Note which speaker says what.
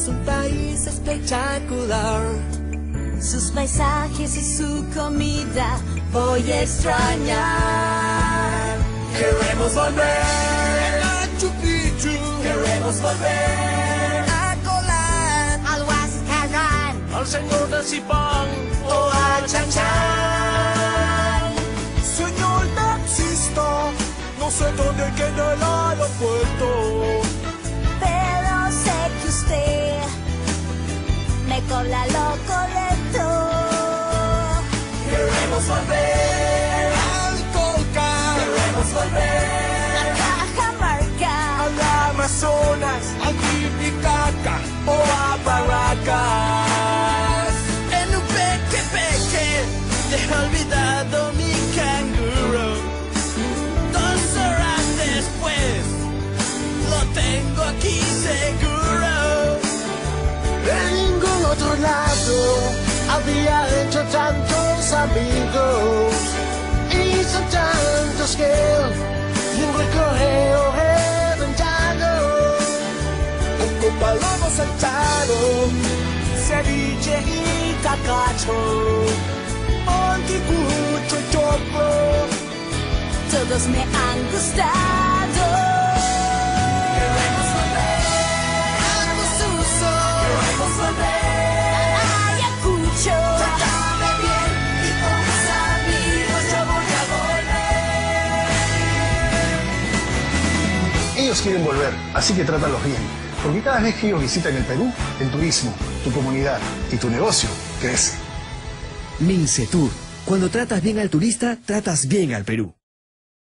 Speaker 1: un país espectacular.
Speaker 2: Sus paisajes y su comida voy a extrañar.
Speaker 1: Queremos volver a Machu Picchu. Queremos volver
Speaker 2: A Colán, al Huascarán,
Speaker 1: al Señor de Zipán o a Chan Chan. Señor taxista, no sé dónde queda el aeropuerto,
Speaker 2: pero sé que usted me cobra lo correcto.
Speaker 1: queremos volver al Colca. Queremos volver
Speaker 2: A Cajamarca,
Speaker 1: al Amazonas, al Titicaca o a Paracas. En un peque, deja olvidado mi canguro. 2 horas después, lo tengo aquí seguro. En ningún otro lado había hecho tantos amigos, y son tantos que tengo el correo reventado. Con palomo saltado, ceviche y cacacho, anticucho y choco.
Speaker 2: todos me han gustado.
Speaker 1: Queremos volver
Speaker 2: A Bususo,
Speaker 1: queremos volver
Speaker 2: a Ayacucho,
Speaker 1: Trátame bien y con mis amigos yo voy a volver.
Speaker 3: Ellos quieren volver, así que trátalos bien. Porque cada vez que ellos visitan el Perú, el turismo, tu comunidad y tu negocio crece.
Speaker 4: Mincetur. Cuando tratas bien al turista, tratas bien al Perú.